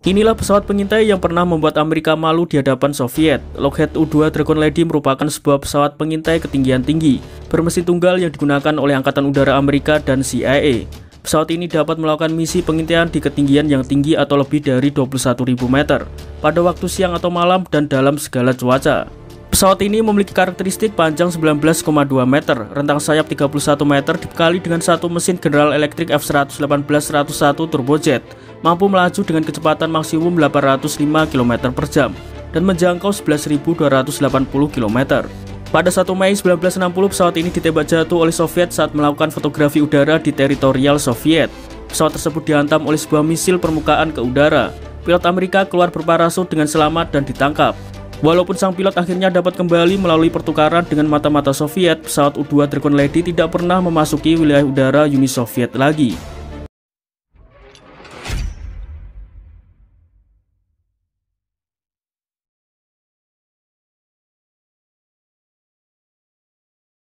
Inilah pesawat pengintai yang pernah membuat Amerika malu di hadapan Soviet. Lockheed U-2 Dragon Lady merupakan sebuah pesawat pengintai ketinggian tinggi, bermesin tunggal yang digunakan oleh Angkatan Udara Amerika dan CIA. Pesawat ini dapat melakukan misi pengintaian di ketinggian yang tinggi atau lebih dari 21.000 meter, pada waktu siang atau malam dan dalam segala cuaca. Pesawat ini memiliki karakteristik panjang 19,2 meter, rentang sayap 31 meter dibekali dengan satu mesin General Electric F118-101 turbojet, mampu melaju dengan kecepatan maksimum 805 km per jam dan menjangkau 11.280 km. Pada 1 Mei 1960, pesawat ini ditembak jatuh oleh Soviet saat melakukan fotografi udara di teritorial Soviet. Pesawat tersebut dihantam oleh sebuah misil permukaan ke udara. Pilot Amerika keluar berparasut dengan selamat dan ditangkap. Walaupun sang pilot akhirnya dapat kembali melalui pertukaran dengan mata-mata Soviet, pesawat U-2 Dragon Lady tidak pernah memasuki wilayah udara Uni Soviet lagi.